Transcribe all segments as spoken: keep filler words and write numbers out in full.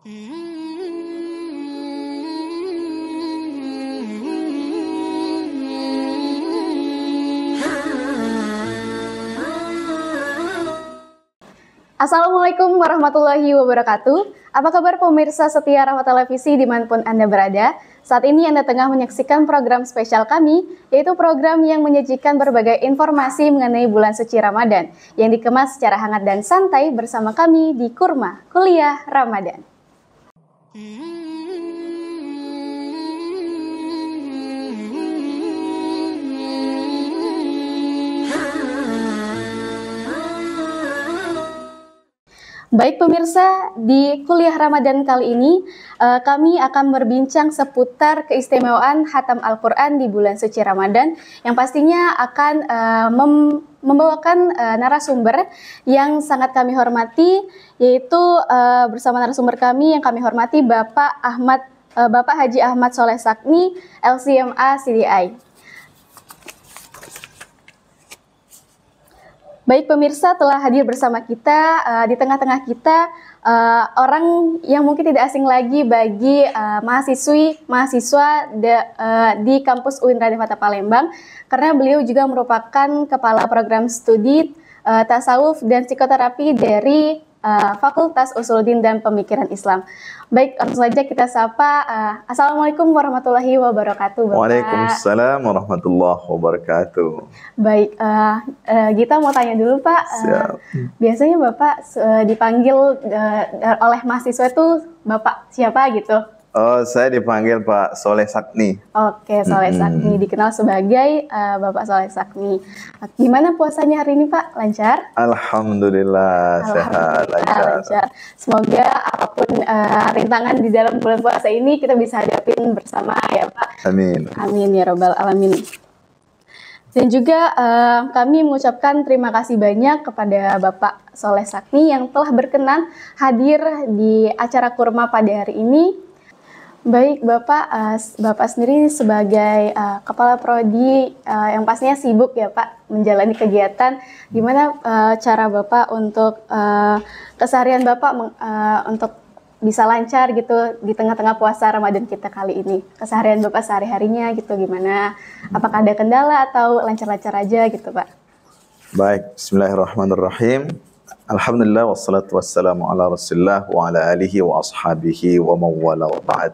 Assalamualaikum warahmatullahi wabarakatuh. Apa kabar pemirsa setia Rahma Televisi dimanapun Anda berada? Saat ini Anda tengah menyaksikan program spesial kami, yaitu program yang menyajikan berbagai informasi mengenai bulan suci Ramadan, yang dikemas secara hangat dan santai bersama kami di Kurma Kuliah Ramadan. Baik pemirsa, di kuliah Ramadan kali ini uh, kami akan berbincang seputar keistimewaan Khatam Al-Quran di bulan suci Ramadan, yang pastinya akan uh, mem membawakan uh, narasumber yang sangat kami hormati, yaitu uh, bersama narasumber kami yang kami hormati Bapak Ahmad uh, Bapak Haji Ahmad Soleh Sakni, L C M A C D I. Baik pemirsa, telah hadir bersama kita, uh, di tengah-tengah kita uh, orang yang mungkin tidak asing lagi bagi uh, mahasiswi, mahasiswa de, uh, di kampus U I N Raden Fatah Palembang, karena beliau juga merupakan kepala program studi uh, tasawuf dan psikoterapi dari uh, Fakultas Usuluddin dan Pemikiran Islam. Baik, langsung saja kita sapa. Uh, Assalamualaikum warahmatullahi wabarakatuh, Bapak. Waalaikumsalam warahmatullahi wabarakatuh. Baik, uh, uh, Gita mau tanya dulu Pak. Uh, biasanya Bapak uh, dipanggil uh, oleh mahasiswa itu Bapak siapa gitu? Oh, saya dipanggil Pak Soleh Sakni. Oke, Soleh mm-hmm. Sakni, dikenal sebagai uh, Bapak Soleh Sakni. Gimana puasanya hari ini Pak? Lancar? Alhamdulillah, Alhamdulillah sehat, lancar. lancar. Semoga apapun uh, rintangan di dalam bulan puasa ini kita bisa hadapin bersama ya Pak. Amin. Amin ya Rabbal Alamin. Dan juga uh, kami mengucapkan terima kasih banyak kepada Bapak Soleh Sakni yang telah berkenan hadir di acara Kurma pada hari ini. Baik Bapak, uh, Bapak sendiri sebagai uh, Kepala Prodi uh, yang pastinya sibuk ya Pak menjalani kegiatan. Gimana uh, cara Bapak untuk uh, keseharian Bapak uh, untuk bisa lancar gitu di tengah-tengah puasa Ramadan kita kali ini? Keseharian Bapak sehari-harinya gitu gimana? Apakah ada kendala atau lancar-lancar aja gitu Pak? Baik, bismillahirrahmanirrahim. Alhamdulillah wassalatu wassalamu ala rasulillah wa ala alihi wa ashabihi wa mawala wa ba'd.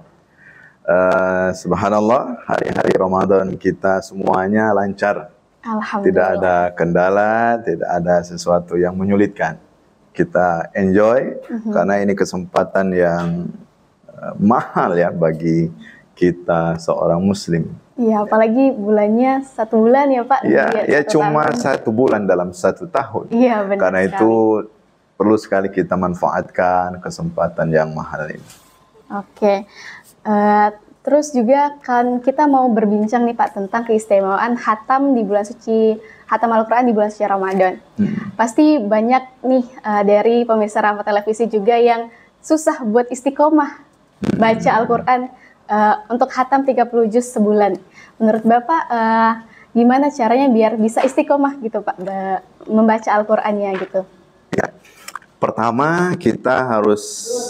Uh, subhanallah, hari-hari Ramadan kita semuanya lancar. Alhamdulillah. Tidak ada kendala, tidak ada sesuatu yang menyulitkan. Kita enjoy uh-huh. karena ini kesempatan yang uh, mahal ya bagi kita seorang muslim. Iya, apalagi bulannya satu bulan ya Pak. Iya, ya cuma tahun. satu bulan dalam satu tahun. Iya, benar. Karena sekali. itu perlu sekali kita manfaatkan kesempatan yang mahal ini. Oke. Uh, terus juga kan kita mau berbincang nih Pak tentang keistimewaan khatam di bulan suci, khatam Al-Quran di bulan suci Ramadan. Hmm. Pasti banyak nih uh, dari pemirsa Rahma Televisi juga yang susah buat istiqomah hmm. baca Al-Quran uh, untuk khatam tiga puluh juz sebulan. Menurut Bapak uh, gimana caranya biar bisa istiqomah gitu Pak membaca Al-Qurannya gitu? Ya. Pertama, kita harus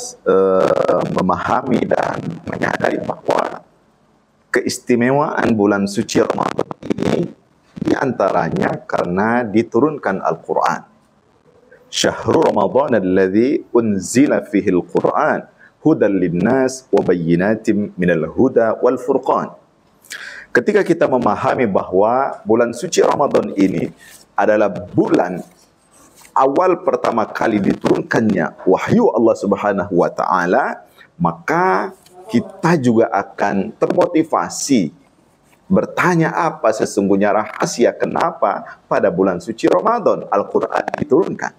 uh, memahami dan menyadari bahwa keistimewaan bulan suci Ramadan ini diantaranya karena diturunkan Al-Quran. Syahrul Ramadan alladzi unzila fihi Al-Quran hudan linnas wa bayyinatin minal huda wal furqan. Ketika kita memahami bahwa bulan suci Ramadan ini adalah bulan awal pertama kali diturunkannya wahyu Allah Subhanahu wa taala, maka kita juga akan termotivasi bertanya apa sesungguhnya rahasia kenapa pada bulan suci Ramadan Al-Quran diturunkan.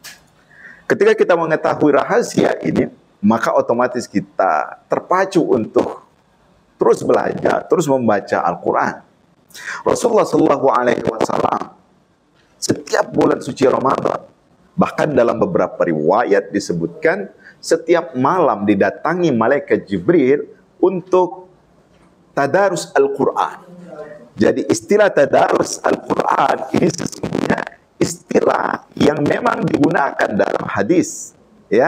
Ketika kita mengetahui rahasia ini, maka otomatis kita terpacu untuk terus belajar, terus membaca Al-Quran. Rasulullah Shallallahu Alaihi Wasallam setiap bulan suci Ramadan, bahkan dalam beberapa riwayat disebutkan setiap malam didatangi malaikat Jibril untuk tadarus Al-Quran. Jadi istilah tadarus Al-Quran ini sesungguhnya istilah yang memang digunakan dalam hadis, ya,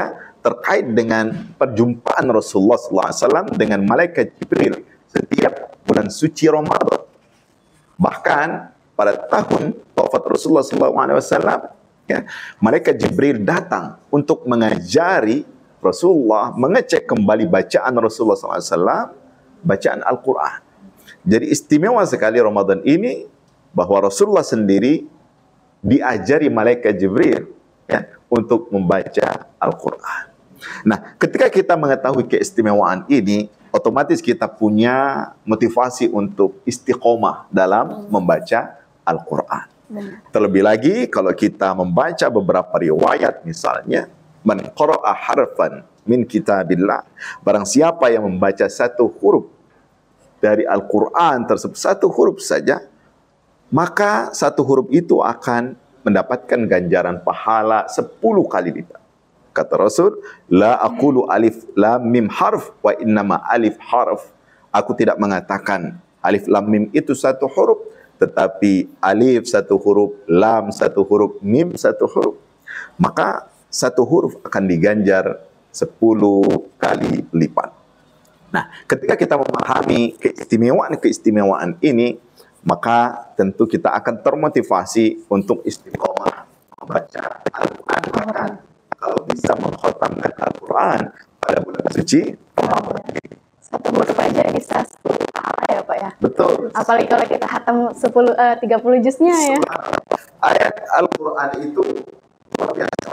terkait dengan perjumpaan Rasulullah sallallahu alaihi wasallam dengan malaikat Jibril setiap bulan suci Ramadan. Bahkan pada tahun wafat Rasulullah sallallahu alaihi wasallam, ya, malaikat Jibril datang untuk mengajari Rasulullah, mengecek kembali bacaan Rasulullah sallallahu alaihi wasallam, bacaan Al-Quran. Jadi istimewa sekali Ramadan ini bahwa Rasulullah sendiri diajari malaikat Jibril, ya, untuk membaca Al-Quran. Nah, ketika kita mengetahui keistimewaan ini, otomatis kita punya motivasi untuk istiqomah dalam membaca Al-Quran. Terlebih lagi kalau kita membaca beberapa riwayat, misalnya man qara'a harfan min kitabillah, barang siapa yang membaca satu huruf dari Al-Quran tersebut, satu huruf saja, maka satu huruf itu akan mendapatkan ganjaran pahala sepuluh kali lipat. Kata Rasul, la aqulu alif lam mim harf wa innama alif harf. Aku tidak mengatakan alif lam mim itu satu huruf, tetapi alif satu huruf, lam satu huruf, mim satu huruf. Maka satu huruf akan diganjar sepuluh kali lipat. Nah, ketika kita memahami keistimewaan-keistimewaan ini, maka tentu kita akan termotivasi untuk istiqomah membaca Al-Quran. Kalau bisa mengkhatamkan Al-Quran pada bulan suci Ramadan. Satu huruf aja bisa sepuluh pahala ya Pak ya? Betul. Apalagi kalau kita khatam sepuluh, uh, tiga puluh juznya ya. Ayat Al-Quran itu luar biasa.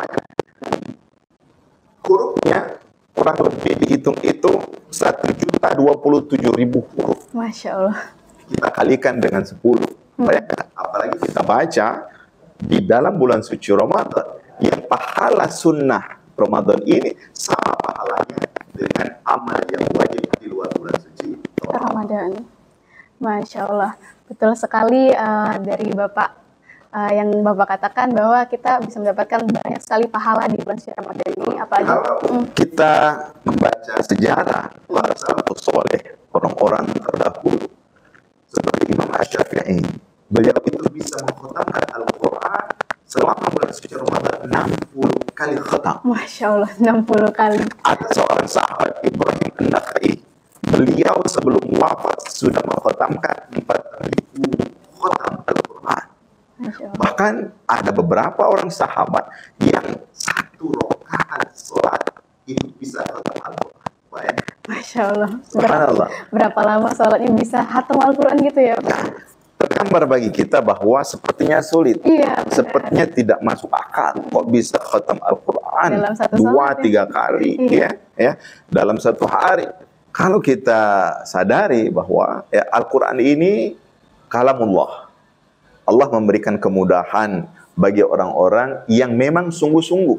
Hurufnya kurang lebih dihitung itu satu juta dua puluh tujuh ribu huruf. Masya Allah. Kita kalikan dengan sepuluh. Bayangkan, apalagi kita baca di dalam bulan suci Ramadan, yang pahala sunnah Ramadan ini sama pahalanya dengan amal yang wajib di luar bulan suci Ramadan. Masya Allah. Betul sekali uh, dari Bapak uh, yang Bapak katakan bahwa kita bisa mendapatkan banyak sekali pahala di bulan suci Ramadan ini. Apalagi kalau hmm. kita membaca sejarah para salafus soleh, orang-orang terdahulu seperti Imam Asy-Syafi'i, beliau itu bisa mengkhatamkan Al-Quran selama bulan suci Ramadan enam puluh kali khatam. Masya Allah, enam puluh kali. Ada seorang sahabat Ibrahim An-Nakhai, beliau sebelum wafat sudah mengkhatamkan empat ribu khatam Al-Quran. Bahkan ada beberapa orang sahabat yang satu rakaat sholat itu bisa khatam Al-Quran. Masya Allah. Subhanallah. Berapa lama sholatnya bisa khatam Al-Quran gitu ya? Nah, tergambar bagi kita bahwa sepertinya sulit. Iya, sepertinya tidak masuk akal. Kok bisa khatam Al-Quran dua, sholat, tiga kali, iya. ya, ya, dalam satu hari. Kalau kita sadari bahwa ya, Al-Quran ini kalamullah. Allah memberikan kemudahan bagi orang-orang yang memang sungguh-sungguh.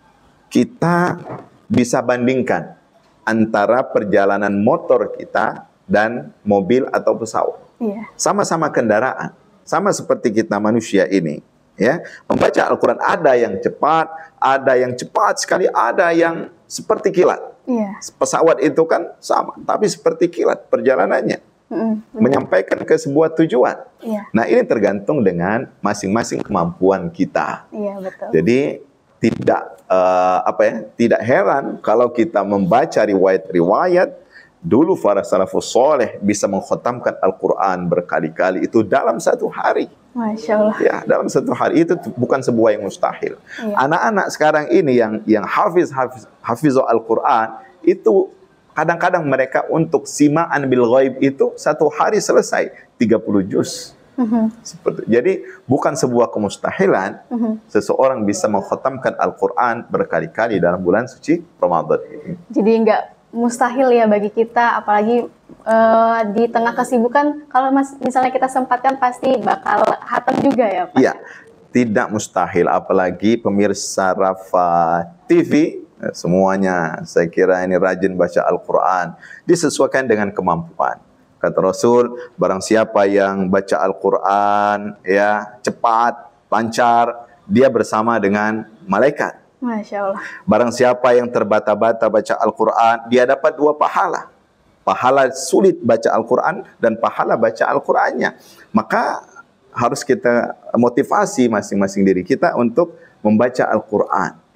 Kita bisa bandingkan antara perjalanan motor kita dan mobil atau pesawat. Iya. Sama-sama kendaraan, sama seperti kita manusia ini, ya. Membaca Al-Quran ada yang cepat, ada yang cepat sekali, ada yang seperti kilat. Iya. Pesawat itu kan sama, tapi seperti kilat perjalanannya, mm, menyampaikan ke sebuah tujuan. Iya. Nah, ini tergantung dengan masing-masing kemampuan kita. Iya, betul. Jadi tidak uh, apa ya, tidak heran kalau kita membaca riwayat-riwayat dulu para salafus soleh bisa mengkhatamkan Al-Quran berkali-kali itu dalam satu hari. Masya Allah. Ya, dalam satu hari itu bukan sebuah yang mustahil. Anak-anak iya. sekarang ini yang yang hafiz hafiz hafiz Al-Quran itu kadang-kadang mereka untuk simaan bil ghaib itu satu hari selesai tiga puluh juz. Uh-huh. Seperti, jadi bukan sebuah kemustahilan uh-huh. seseorang bisa mengkhatamkan Al-Quran berkali-kali dalam bulan suci Ramadan ini. Jadi enggak mustahil ya bagi kita, apalagi uh, di tengah kesibukan, kalau mas, misalnya kita sempatkan pasti bakal khatam juga ya Pak? Iya, tidak mustahil, apalagi pemirsa Rafa T V, semuanya saya kira ini rajin baca Al-Quran, disesuaikan dengan kemampuan. Kata Rasul, barang siapa yang baca Al-Quran ya cepat, lancar, dia bersama dengan malaikat. Masya Allah. Barang siapa yang terbata-bata baca Al-Quran, dia dapat dua pahala. Pahala sulit baca Al-Quran dan pahala baca Al-Qurannya. Maka harus kita motivasi masing-masing diri kita untuk membaca Al-Quran. Ya.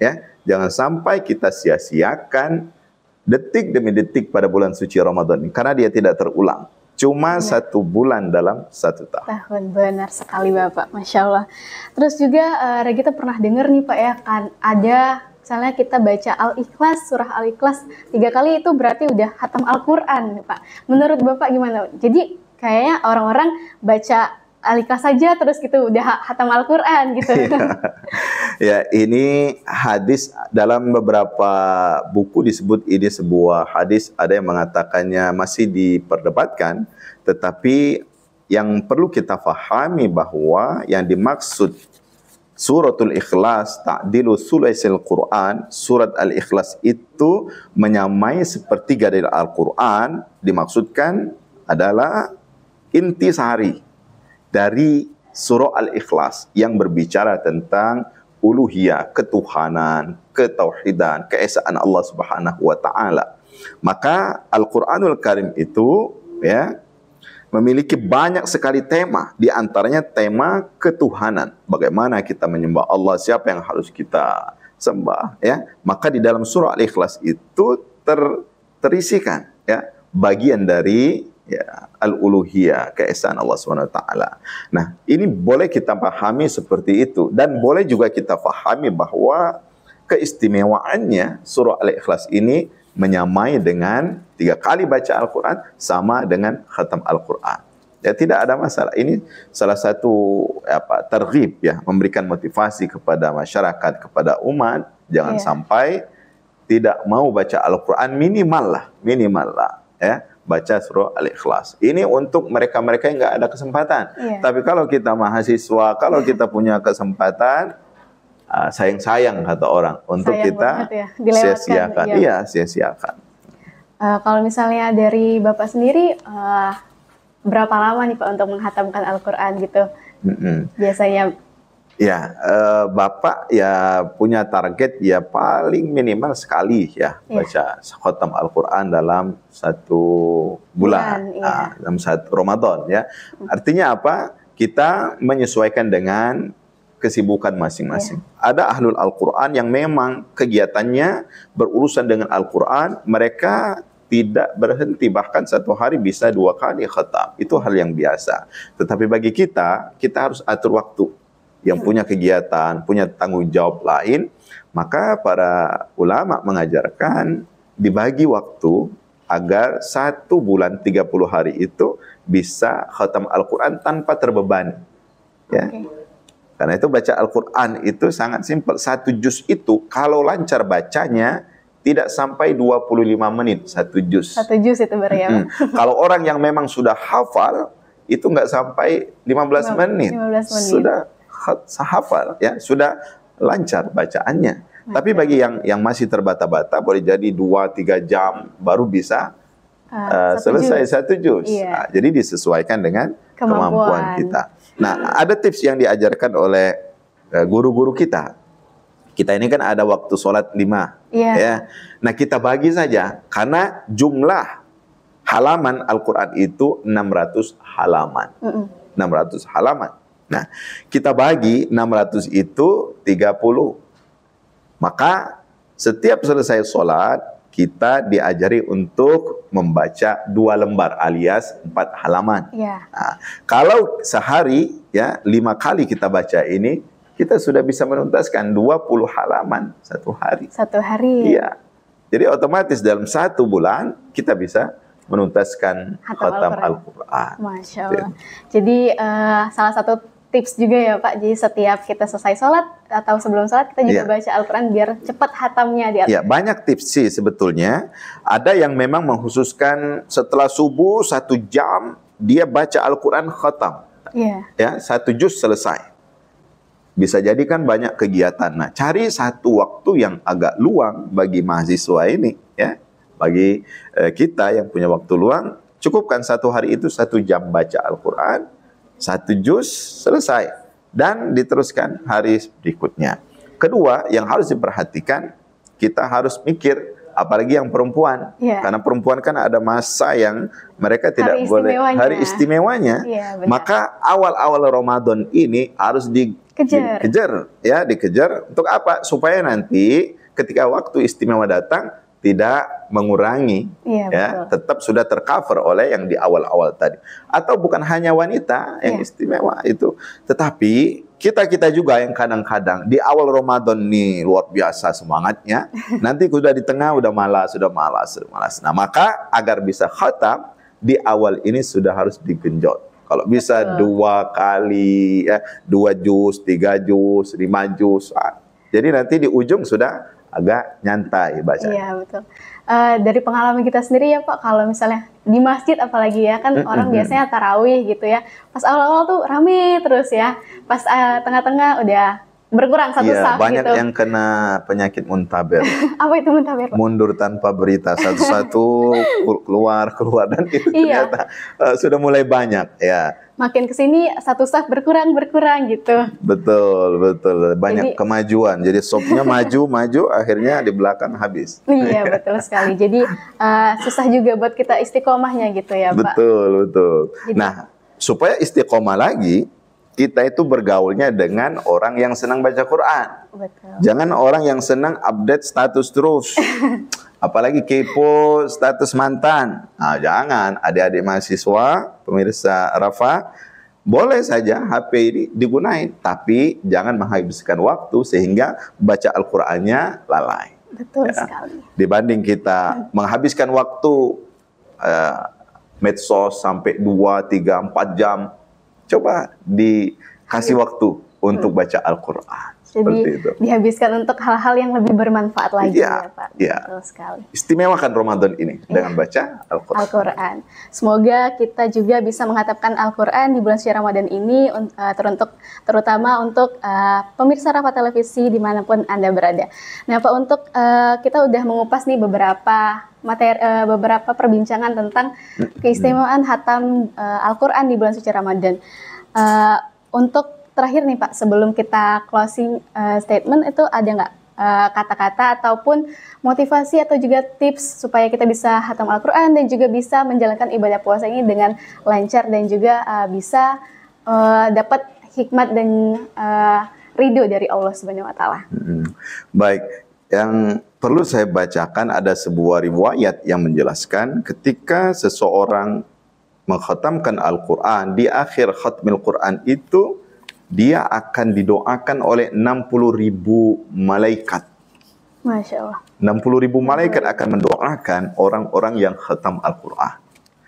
Jangan sampai kita sia-siakan detik demi detik pada bulan suci Ramadan ini, karena dia tidak terulang. Cuma ya. satu bulan dalam satu tahun. Tahun, benar sekali Bapak, Masya Allah. Terus juga uh, Regita pernah dengar nih Pak ya, kan ada misalnya kita baca Al-Ikhlas, surah Al-Ikhlas tiga kali itu berarti udah khatam Al-Quran Pak. Menurut Bapak gimana? Jadi kayaknya orang-orang baca Al-Ikhlas saja terus gitu udah khatam Al-Quran gitu. Ya. Ya, ini hadis dalam beberapa buku disebut ini sebuah hadis, ada yang mengatakannya masih diperdebatkan, tetapi yang perlu kita fahami bahwa yang dimaksud suratul Ikhlas ta'dilu sulusil Quran, surat Al-Ikhlas itu menyamai sepertiga dari Al-Quran, dimaksudkan adalah intisari dari surah Al-Ikhlas yang berbicara tentang uluhiyah, ketuhanan, ketauhidan, keesaan Allah Subhanahu wa taala. Maka Al-Qur'anul Karim itu ya memiliki banyak sekali tema, di antaranya tema ketuhanan. Bagaimana kita menyembah Allah, siapa yang harus kita sembah ya. Maka di dalam surah Al-Ikhlas itu ter, terisikan ya bagian dari ya al-uluhiyah, keesaan Allah Subhanahu wa taala. Nah, ini boleh kita pahami seperti itu, dan boleh juga kita pahami bahwa keistimewaannya surah Al-Ikhlas ini menyamai dengan tiga kali baca Al-Quran sama dengan khatam Al-Quran. Ya, tidak ada masalah. Ini salah satu apa targhib ya, memberikan motivasi kepada masyarakat, kepada umat, jangan yeah. sampai tidak mau baca Al-Quran, minimal lah, minimal lah ya. Baca surah Al-Ikhlas. Ini untuk mereka-mereka yang nggak ada kesempatan. Iya. Tapi kalau kita mahasiswa, kalau kita punya kesempatan, uh, sayang-sayang kata orang untuk sayang kita ya. sia-siakan. Iya, iya sia-siakan. Uh, kalau misalnya dari Bapak sendiri, uh, berapa lama nih Pak untuk menghatamkan Al-Quran gitu? Mm-hmm. Biasanya? Ya, eh, Bapak ya punya target ya paling minimal sekali ya, ya. baca khatam Al-Quran dalam satu bulan, bulan nah, ya. dalam satu Ramadan ya. Artinya apa? Kita menyesuaikan dengan kesibukan masing-masing. Ya. Ada ahlul Al-Quran yang memang kegiatannya berurusan dengan Al-Quran, mereka tidak berhenti, bahkan satu hari bisa dua kali khatam. Itu hal yang biasa. Tetapi bagi kita, kita harus atur waktu. Yang punya kegiatan, punya tanggung jawab lain, maka para ulama mengajarkan dibagi waktu agar satu bulan tiga puluh hari itu bisa khatam Al-Quran tanpa terbebani. Ya. Okay. Karena itu baca Al-Quran itu sangat simpel. Satu juz itu kalau lancar bacanya tidak sampai dua puluh lima menit satu juz. Satu juz itu baru ya. Mm-hmm. Kalau orang yang memang sudah hafal itu nggak sampai lima belas menit. lima belas menit. Sudah hafal ya, sudah lancar bacaannya. Maka. Tapi bagi yang yang masih terbata-bata boleh jadi dua tiga jam baru bisa uh, uh, satu selesai juz. satu juz. Iya. Nah, jadi disesuaikan dengan kemampuan. kemampuan kita. Nah, ada tips yang diajarkan oleh uh, guru-guru kita. Kita ini kan ada waktu sholat lima. Iya. Ya. Nah, kita bagi saja karena jumlah halaman Al-Quran itu enam ratus halaman. Mm-mm. enam ratus halaman. Nah, kita bagi enam ratus itu tiga puluh. Maka setiap selesai sholat, kita diajari untuk membaca dua lembar alias empat halaman. Ya. Nah, kalau sehari ya lima kali kita baca ini, kita sudah bisa menuntaskan dua puluh halaman satu hari. Satu hari. Iya. Jadi otomatis dalam satu bulan kita bisa menuntaskan khatam Al-Quran. Masya Allah. Jadi uh, salah satu tips juga ya Pak, jadi setiap kita selesai sholat atau sebelum sholat kita juga ya. baca Al-Quran biar cepat hatamnya di Al-Quran. Ya, banyak tips sih sebetulnya. Ada yang memang mengkhususkan setelah subuh satu jam dia baca Al-Quran khatam. Ya. Ya, satu juz selesai. Bisa jadi kan banyak kegiatan. Nah, cari satu waktu yang agak luang bagi mahasiswa ini, ya, bagi eh, kita yang punya waktu luang, cukupkan satu hari itu satu jam baca Al-Quran. Satu juz selesai dan diteruskan hari berikutnya. Kedua, yang harus diperhatikan, kita harus mikir, apalagi yang perempuan, yeah. karena perempuan kan ada masa yang mereka tidak hari boleh hari istimewanya. Yeah, maka awal-awal Ramadan ini harus dikejar, dikejar, ya, dikejar untuk apa? Supaya nanti ketika waktu istimewa datang tidak mengurangi, Iya, ya, betul. tetap sudah tercover oleh yang di awal-awal tadi. Atau bukan hanya wanita yang Iya. istimewa itu, tetapi kita-kita juga yang kadang-kadang di awal Ramadan nih luar biasa semangatnya, nanti sudah di tengah udah malas, sudah malas, sudah malas. Nah, maka agar bisa khatam di awal ini sudah harus digenjot. Kalau bisa Betul. dua kali, ya, dua juz, tiga juz, lima juz. Ah, jadi nanti di ujung sudah agak nyantai baca. Iya, betul. Eh, dari pengalaman kita sendiri ya Pak, kalau misalnya di masjid apalagi ya, kan Mm-mm. orang biasanya tarawih gitu ya. Pas awal-awal tuh rame terus ya. Pas eh, tengah-tengah udah berkurang satu Iya, saf banyak gitu. yang kena penyakit muntaber. Apa itu muntaber, Pak? Mundur tanpa berita, satu-satu kul- keluar keluar dan itu Iya. ternyata eh, sudah mulai banyak, ya. Makin kesini satu saf berkurang berkurang gitu. Betul, betul. Banyak Jadi- kemajuan. Jadi sopnya maju, maju, akhirnya di belakang habis. Iya, betul sekali. Jadi eh, susah juga buat kita istiqomahnya gitu ya Pak. Betul, betul. Jadi- Nah, supaya istiqomah lagi, kita itu bergaulnya dengan orang yang senang baca Quran. Betul. Jangan orang yang senang update status terus. Apalagi kepo status mantan. Nah, jangan. Adik-adik mahasiswa, pemirsa Rafa, boleh saja H P ini digunain, tapi jangan menghabiskan waktu sehingga baca Al-Qur'annya lalai. Betul Ya. sekali. Dibanding kita menghabiskan waktu eh, medsos sampai dua, tiga, empat jam, coba dikasih waktu untuk baca Al-Qur'an. Jadi Seperti itu. dihabiskan untuk hal-hal yang lebih bermanfaat lagi Iya, ya Pak. iya. Betul sekali. Istimewakan Ramadan ini dengan baca Al-Qur'an. Al-Quran. Semoga kita juga bisa menghatapkan Al-Quran di bulan suci Ramadan ini un- uh, teruntuk terutama untuk uh, pemirsa Rafa Televisi dimanapun Anda berada. Nah Pak, untuk uh, kita udah mengupas nih beberapa materi, uh, beberapa perbincangan tentang keistimewaan hatam uh, Al-Quran di bulan suci Ramadan. Uh, untuk terakhir nih Pak, sebelum kita closing uh, statement, itu ada nggak uh, kata-kata ataupun motivasi atau juga tips supaya kita bisa hatam Al-Quran dan juga bisa menjalankan ibadah puasa ini dengan lancar dan juga uh, bisa uh, dapat hikmat dan uh, ridho dari Allah Subhanahu Wa Taala. Hmm. Baik, yang perlu saya bacakan ada sebuah riwayat yang menjelaskan ketika seseorang mengkhatamkan Al-Quran, di akhir khatmil Quran itu dia akan didoakan oleh enam puluh ribu malaikat. Masya Allah. enam puluh ribu malaikat akan mendoakan orang-orang yang khatam Al-Quran.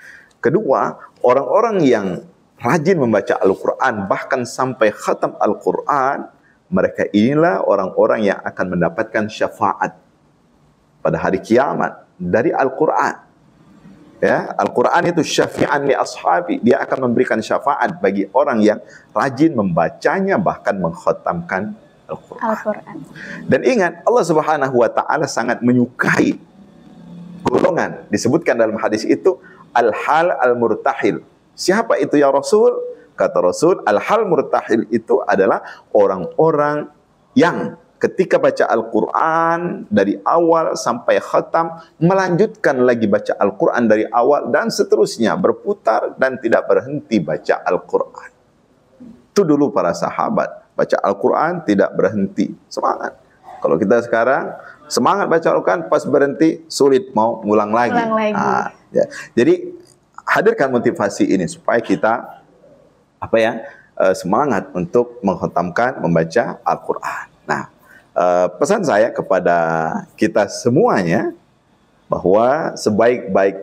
Kedua, orang-orang yang rajin membaca Al-Quran bahkan sampai khatam Al-Quran, mereka inilah orang-orang yang akan mendapatkan syafaat pada hari kiamat dari Al-Quran. Ya, Al-Quran itu syafi'an li ashabi, dia akan memberikan syafaat bagi orang yang rajin membacanya bahkan mengkhatamkan Al-Quran. Al-Quran. Dan ingat, Allah Subhanahu wa taala sangat menyukai golongan disebutkan dalam hadis itu al-hal al-murtahil. Siapa itu ya Rasul? Kata Rasul, al-hal murtahil itu adalah orang-orang yang ketika baca Al-Quran dari awal sampai khatam, melanjutkan lagi baca Al-Quran dari awal dan seterusnya, berputar dan tidak berhenti baca Al-Quran. Itu dulu para sahabat, baca Al-Quran tidak berhenti, semangat. Kalau kita sekarang semangat baca Al-Quran, pas berhenti sulit mau ngulang lagi. Ulang lagi. Ah, ya. Jadi hadirkan motivasi ini supaya kita apa ya eh, semangat untuk mengkhatamkan membaca Al-Quran. Nah, Uh, pesan saya kepada kita semuanya bahwa sebaik-baik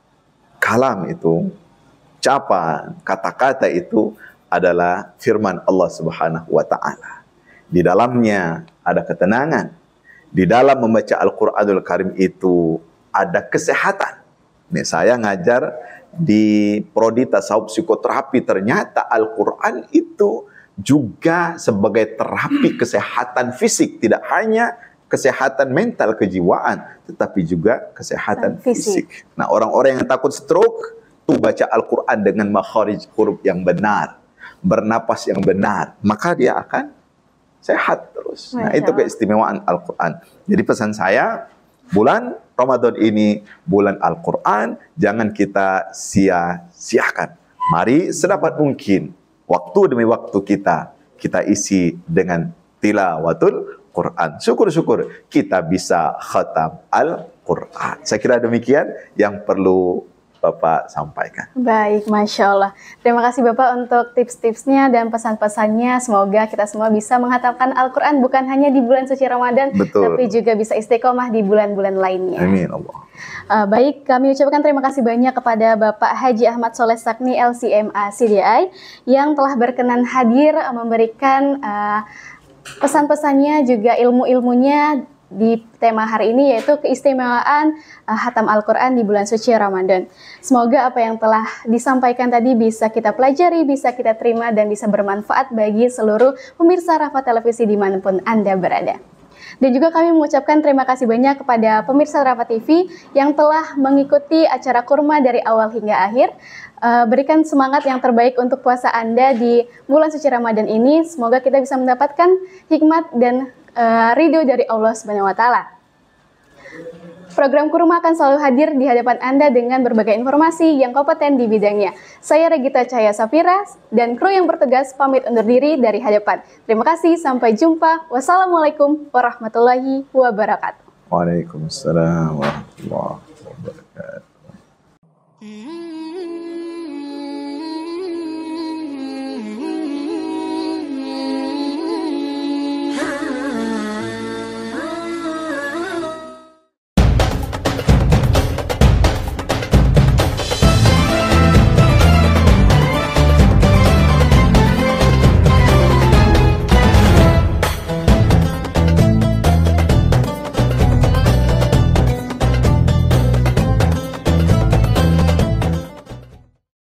kalam itu, ucapan, kata-kata itu adalah firman Allah Subhanahu wa taala. Di dalamnya ada ketenangan. Di dalam membaca Al-Qur'anul Karim itu ada kesehatan. Nih, saya ngajar di prodi tasawuf psikoterapi, ternyata Al-Quran itu juga sebagai terapi kesehatan fisik, tidak hanya kesehatan mental kejiwaan, tetapi juga kesehatan fisik. Fisik. Nah, orang-orang yang takut stroke tuh baca Al-Quran dengan makharij huruf yang benar, bernapas yang benar, maka dia akan sehat terus. Nah, Masya itu Allah. keistimewaan Al-Quran. Jadi pesan saya, bulan Ramadan ini bulan Al-Quran, jangan kita sia-siakan. Mari sedapat mungkin waktu demi waktu kita, kita isi dengan tilawatul Quran. Syukur-syukur kita bisa khatam Al-Quran. Saya kira demikian yang perlu Bapak sampaikan. Baik, Masya Allah. Terima kasih Bapak untuk tips-tipsnya dan pesan-pesannya. Semoga kita semua bisa menghatamkan Al-Quran bukan hanya di bulan suci Ramadan, Betul. tapi juga bisa istiqomah di bulan-bulan lainnya. Amin Allah. Uh, baik, kami ucapkan terima kasih banyak kepada Bapak Haji Ahmad Soleh Sakni L C M A C D I yang telah berkenan hadir uh, memberikan uh, pesan-pesannya juga ilmu-ilmunya di tema hari ini, yaitu keistimewaan uh, hatam Al-Quran di bulan suci Ramadan. Semoga apa yang telah disampaikan tadi bisa kita pelajari, bisa kita terima, dan bisa bermanfaat bagi seluruh pemirsa Rafa Televisi dimanapun Anda berada. Dan juga kami mengucapkan terima kasih banyak kepada pemirsa Rafa T V yang telah mengikuti acara kurma dari awal hingga akhir. Uh, berikan semangat yang terbaik untuk puasa Anda di bulan suci Ramadan ini. Semoga kita bisa mendapatkan hikmat dan uh, ridho dari Allah Subhanahu wa Ta'ala. Program Kurma akan selalu hadir di hadapan Anda dengan berbagai informasi yang kompeten di bidangnya. Saya Regita Cahaya Safira dan kru yang bertugas pamit undur diri dari hadapan. Terima kasih, sampai jumpa. Wassalamualaikum warahmatullahi wabarakatuh. Waalaikumsalam warahmatullahi wabarakatuh.